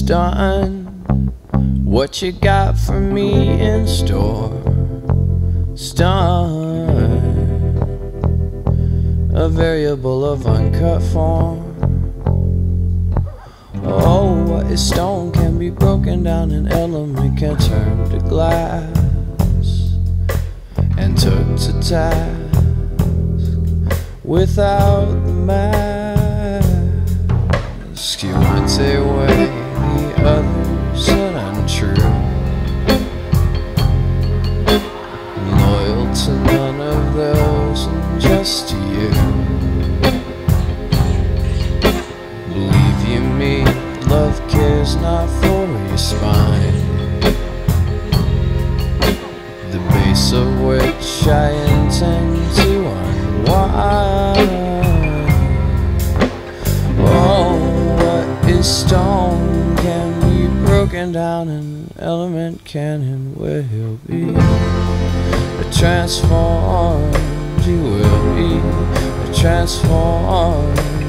done? What you got for me in store? It's done. A variable of uncut form. Oh, what is stone can be broken down, an element can turn to glass, and took to task without the mask. You went away, the others are untrue, loyal to none of those and just to you. Believe you me, love cares not for your spine, the base of which I intend to unwind. Oh, what is stone can be broken down, an element can and will be transformed. You will be transformed.